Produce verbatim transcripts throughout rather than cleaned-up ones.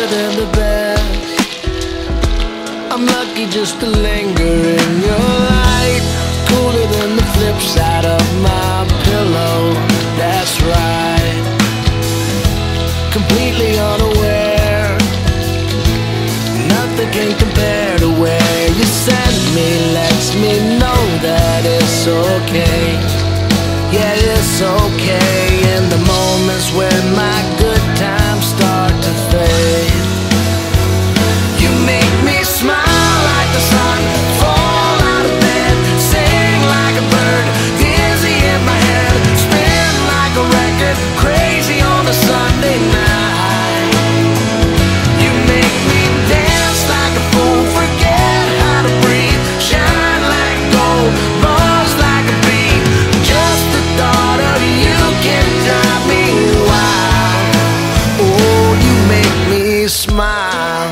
cooler than the best. I'm lucky just to linger in your light. Cooler than the flip side of my pillow. That's right. Completely unaware. Nothing can compare to where you send me. Lets me know that it's okay. Yeah, it's okay. In the moments when my good times start to fade, you make me smile like the sun, fall out of bed, sing like a bird, dizzy in my head, spin like a record, crazy on a Sunday night. You make me dance like a fool, forget how to breathe, shine like gold, buzz like a bee. Just the thought of you can drive me wild. Oh, you make me smile.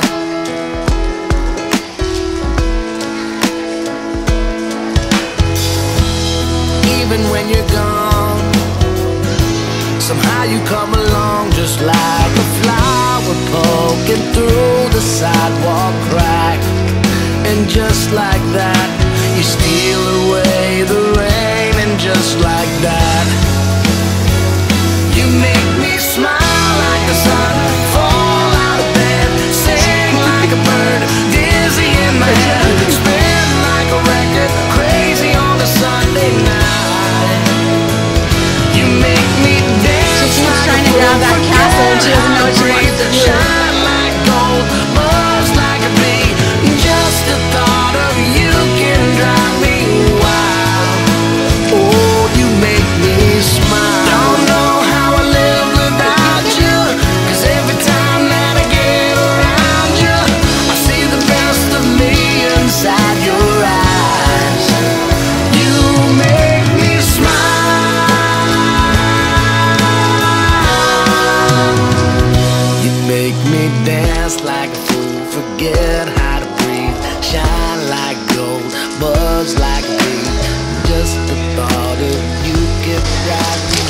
Even when you're gone, somehow you come along just like a flower poking through the sidewalk crack. And just like that, you steal away the rain. And just like that, you make me smile like the sun, fall out of bed, sing like a bird, dizzy in my head, spin like a record, crazy on a Sunday night. You make me dance. She keeps trying to grab that castle and she doesn't know what she wants to do. Shine like gold, buzz like a bee. Just the thought of you can drive me wild. Oh, you make me smile. Don't know how I live without you, 'cause every time that I get around you, I see the best of me inside your eyes. You make me smile. You make me dance like a fool, forget how to breathe, shine like gold, buzz like a bee. Just the thought of you can drive me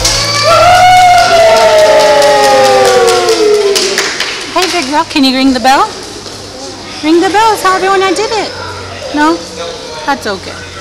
wild. Hey, big girl, can you ring the bell? Ring the bell. Tell everyone I did it. No? That's okay.